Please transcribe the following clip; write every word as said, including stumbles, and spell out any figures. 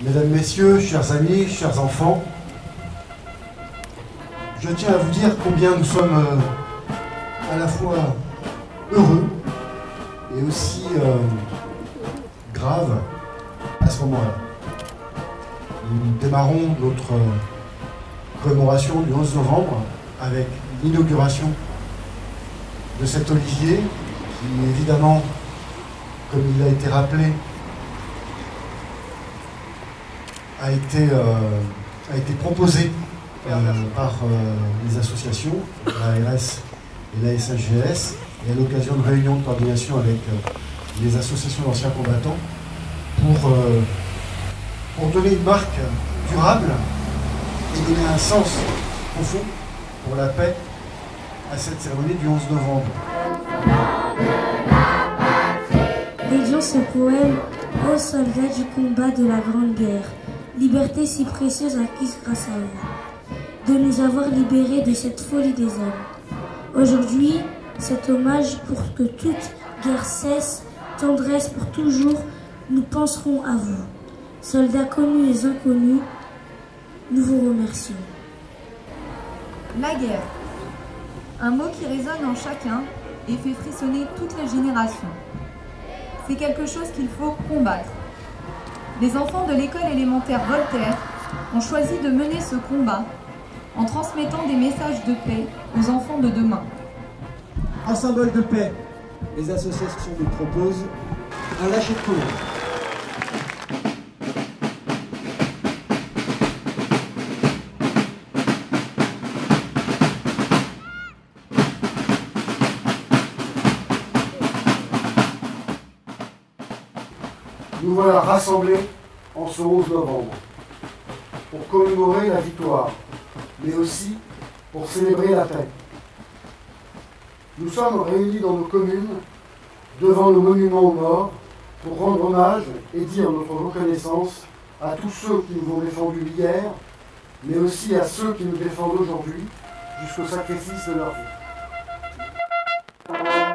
Mesdames, Messieurs, chers amis, chers enfants, je tiens à vous dire combien nous sommes euh, à la fois heureux et aussi euh, graves à ce moment-là. Nous démarrons notre euh, commémoration du onze novembre avec l'inauguration de cet olivier qui, évidemment, comme il a été rappelé, a été, euh, a été proposé euh, par euh, les associations, la R S et la S N G S, et à l'occasion de réunions de coordination avec euh, les associations d'anciens combattants pour, euh, pour donner une marque durable et donner un sens profond pour la paix à cette cérémonie du onze novembre. Dédions ce poème aux soldats du combat de la Grande Guerre, liberté si précieuse acquise grâce à eux, de nous avoir libérés de cette folie des hommes. Aujourd'hui, cet hommage pour que toute guerre cesse, tendresse pour toujours, nous penserons à vous. Soldats connus et inconnus, nous vous remercions. La guerre, un mot qui résonne en chacun et fait frissonner toutes les générations. C'est quelque chose qu'il faut combattre. Les enfants de l'école élémentaire Voltaire ont choisi de mener ce combat en transmettant des messages de paix aux enfants de demain. En symbole de paix, les associations nous proposent un lâcher de colombe. Nous voilà rassemblés en ce onze novembre pour commémorer la victoire, mais aussi pour célébrer la paix. Nous sommes réunis dans nos communes, devant nos monuments aux morts, pour rendre hommage et dire notre reconnaissance à tous ceux qui nous ont défendus hier, mais aussi à ceux qui nous défendent aujourd'hui, jusqu'au sacrifice de leur vie.